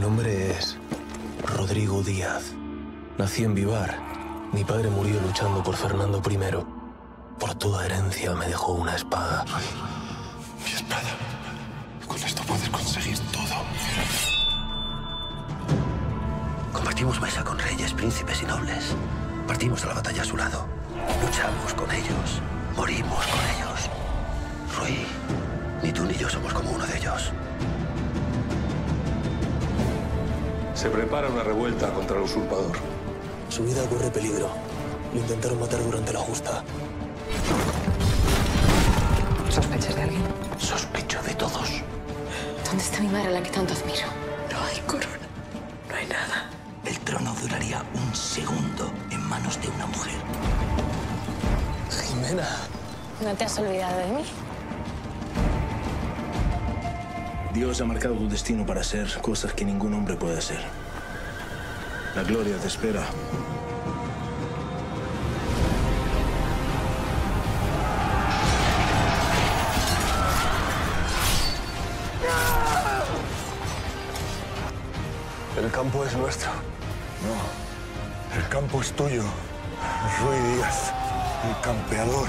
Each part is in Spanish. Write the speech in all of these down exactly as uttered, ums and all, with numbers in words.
nombre es Rodrigo Díaz. Nací en Vivar. Mi padre murió luchando por Fernando primero. Por toda herencia me dejó una espada. Mi espada. Con esto puedes conseguir todo. Combatimos mesa con reyes, príncipes y nobles. Partimos a la batalla a su lado. Luchamos con ellos. Morimos con ellos. Rui, ni tú ni yo somos como uno de ellos. Se prepara una revuelta contra el usurpador. Su vida corre peligro. Lo intentaron matar durante la justa. ¿Sospechas de alguien? Sospecho de todos. ¿Dónde está mi madre, a la que tanto admiro? No hay corona. No hay nada. El trono duraría un segundo en manos de una mujer. Jimena. ¿No te has olvidado de mí? Dios ha marcado tu destino para hacer cosas que ningún hombre puede hacer. La gloria te espera. El campo es nuestro. No. El campo es tuyo. Rui Díaz, el campeador.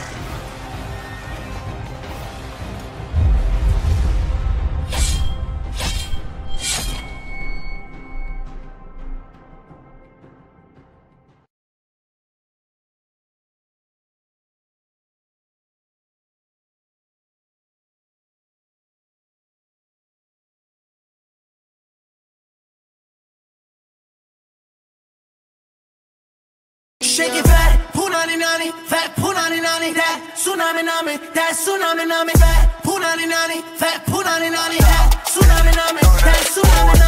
Shake it fat, punani nani, fat punani nani, that tsunami nami, that tsunami nami, fat punani nani, fat punani nani, that tsunami nami, that tsunami nani.